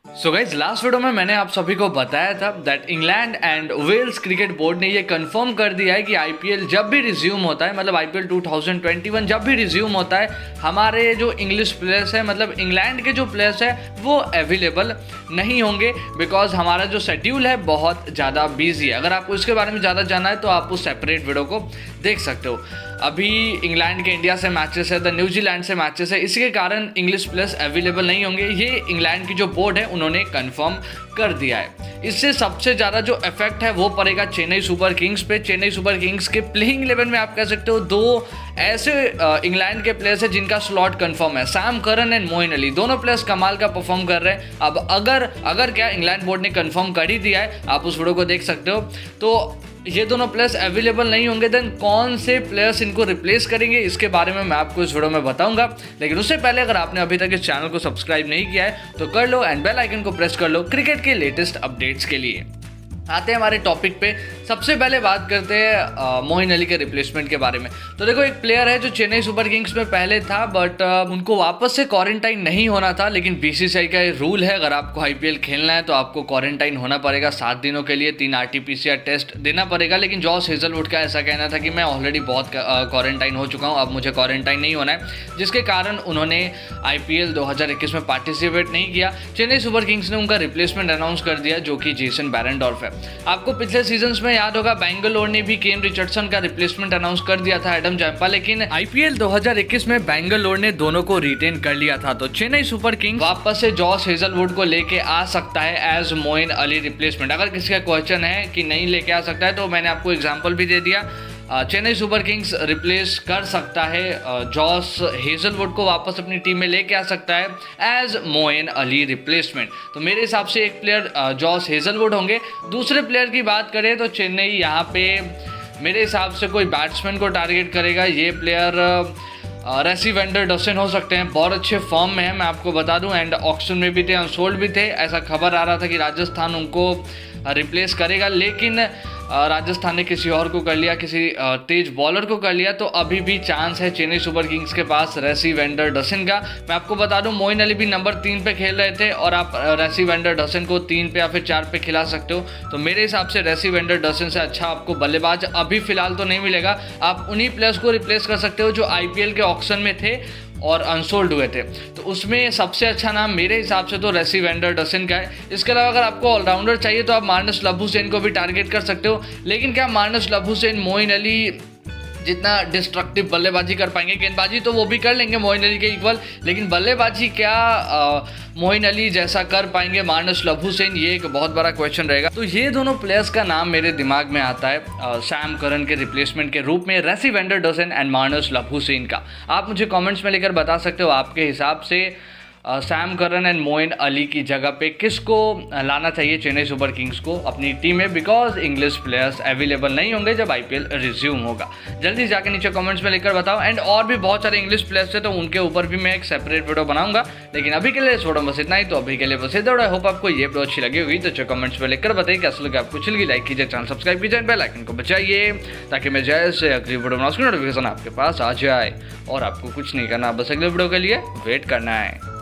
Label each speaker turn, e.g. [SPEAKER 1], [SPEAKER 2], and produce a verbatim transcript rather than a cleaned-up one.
[SPEAKER 1] So guys last video में मैंने आप सभी को बताया था that England and Wales cricket board ने ये कंफर्म कर दिया है कि आईपीएल जब भी रिज्यूम होता है, मतलब IPL two thousand twenty one जब भी रिज्यूम होता है, हमारे जो इंग्लिश प्लेयर्स हैं, मतलब इंग्लैंड के जो प्लेयर्स हैं वो अवेलेबल नहीं होंगे बिकॉज हमारा जो शेड्यूल है बहुत ज़्यादा बिजी है। अगर आपको इसके बारे में ज़्यादा जानना है तो आप उस सेपरेट वीडियो को देख सकते हो। अभी इंग्लैंड के इंडिया से मैचेस है, द न्यूजीलैंड से मैचेस है, इसी के कारण इंग्लिश प्लेयर्स अवेलेबल नहीं होंगे। ये इंग्लैंड की जो बोर्ड है उन्होंने कंफर्म कर दिया है। इससे सबसे ज़्यादा जो इफेक्ट है वो पड़ेगा चेन्नई सुपर किंग्स पे। चेन्नई सुपर किंग्स के प्लेइंग इलेवन में आप कह सकते हो दो ऐसे इंग्लैंड के प्लेयर्स हैं जिनका स्लॉट कंफर्म है, Sam Curran and Moeen Ali. दोनों प्लेयर्स कमाल का परफॉर्म कर रहे हैं। अब अगर अगर क्या इंग्लैंड बोर्ड ने कंफर्म कर ही दिया है, आप उस वीडियो को देख सकते हो, तो ये दोनों प्लेयर्स अवेलेबल नहीं होंगे, देन कौन से प्लेयर्स इनको रिप्लेस करेंगे इसके बारे में मैं आपको इस वीडियो में बताऊंगा। लेकिन उससे पहले अगर आपने अभी तक इस चैनल को सब्सक्राइब नहीं किया है तो कर लो एंड बेल आइकन को प्रेस कर लो क्रिकेट के लेटेस्ट अपडेट्स के लिए। आते हैं हमारे टॉपिक पे। सबसे पहले बात करते हैं मोइन अली के रिप्लेसमेंट के बारे में। तो देखो, एक प्लेयर है जो चेन्नई सुपर किंग्स में पहले था बट उनको वापस से क्वारंटाइन नहीं होना था, लेकिन बीसीसीआई का ये रूल है, अगर आपको आईपीएल खेलना है तो आपको क्वारंटाइन होना पड़ेगा सात दिनों के लिए, तीन आरटीपीसीआर टेस्ट देना पड़ेगा। लेकिन जॉस हेजलवुड का ऐसा कहना था कि मैं ऑलरेडी बहुत क्वारंटाइन हो चुका हूँ, अब मुझे क्वारंटाइन नहीं होना है, जिसके कारण उन्होंने आईपीएल दो हज़ार इक्कीस में पार्टिसिपेट नहीं किया। चेन्नई सुपर किंग्स ने उनका रिप्लेसमेंट अनाउंस कर दिया जो कि जेसन बैरेंडॉर्फ है। आपको पिछले सीजन्स में याद होगा बेंगलोर ने भी केम रिचर्डसन का रिप्लेसमेंट अनाउंस कर दिया था, एडम जैम्पा, लेकिन आईपीएल दो हज़ार इक्कीस में बेंगलोर ने दोनों को रिटेन कर लिया था। तो चेन्नई सुपर किंग्स वापस से जॉस हेजलवुड को लेके आ सकता है एज मोइन अली रिप्लेसमेंट। अगर किसी का क्वेश्चन है कि नहीं लेके आ सकता है तो मैंने आपको एग्जांपल भी दे दिया। चेन्नई सुपर किंग्स रिप्लेस कर सकता है, जॉस हेजलवुड को वापस अपनी टीम में लेके आ सकता है एज मोइन अली रिप्लेसमेंट। तो मेरे हिसाब से एक प्लेयर जॉस हेजलवुड होंगे। दूसरे प्लेयर की बात करें तो चेन्नई यहाँ पे मेरे हिसाब से कोई बैट्समैन को टारगेट करेगा। ये प्लेयर रेसी वेंडर डसन हो सकते हैं, बहुत अच्छे फॉर्म में है, मैं आपको बता दूं, एंड ऑक्शन में भी थे, अनसोल्ड भी थे। ऐसा खबर आ रहा था कि राजस्थान उनको रिप्लेस करेगा, लेकिन राजस्थान ने किसी और को कर लिया, किसी तेज बॉलर को कर लिया। तो अभी भी चांस है चेन्नई सुपर किंग्स के पास रेसी वेंडर डसन का। मैं आपको बता दूं मोइन अली भी नंबर तीन पे खेल रहे थे और आप रेसी वेंडर डसन को तीन पे या फिर चार पे खिला सकते हो। तो मेरे हिसाब से रेसी वेंडर डसन से अच्छा आपको बल्लेबाज अभी फिलहाल तो नहीं मिलेगा। आप उन्हीं प्लेयर्स को रिप्लेस कर सकते हो जो आईपीएल के ऑक्शन में थे और अनसोल्ड हुए थे। तो उसमें सबसे अच्छा नाम मेरे हिसाब से तो रेसी वेंडर डसन का है। इसके अलावा अगर आपको ऑलराउंडर चाहिए तो आप मार्नस लबुशेन को भी टारगेट कर सकते हो, लेकिन क्या मार्नस लबुशेन मोइन अली जितना डिस्ट्रक्टिव बल्लेबाजी कर पाएंगे? गेंदबाजी तो वो भी कर लेंगे मोइन अली के इक्वल, लेकिन बल्लेबाजी क्या मोइन अली जैसा कर पाएंगे मार्नस लबुशेन? ये एक बहुत बड़ा क्वेश्चन रहेगा। तो ये दोनों प्लेयर्स का नाम मेरे दिमाग में आता है सैम करन के रिप्लेसमेंट के रूप में, Rassie van der Dussen and Marnus Labuschagne का। आप मुझे कमेंट्स में लेकर बता सकते हो आपके हिसाब से Sam Curran and Moeen Ali की जगह पे किसको लाना चाहिए चेन्नई सुपर किंग्स को अपनी टीम में, बिकॉज इंग्लिश प्लेयर्स अवेलेबल नहीं होंगे जब आईपीएल रिज्यूम होगा। जल्दी जाके नीचे कमेंट्स में लेकर बताओ। एंड और भी बहुत सारे इंग्लिश प्लेयर्स थे तो उनके ऊपर भी मैं एक सेपरेट वीडियो बनाऊंगा, लेकिन अभी के लिए इस वीडियो में बस इतना ही। तो अभी के लिए बस इतना। आई होप आपको ये वीडियो अच्छी लगी होगी, तो कमेंट्स में लेकर बताइए कैसे लगे आपको। अच्छी लगी लाइक कीजिए, चैनल सब्सक्राइब कीजिए, बेल आइकन को बचाइए ताकि मैं जैसे अगली वीडियो बनाऊँ उसकी नोटिफिकेशन आपके पास आ जाए। और आपको कुछ नहीं करना, बस अगले वीडियो के लिए वेट करना है।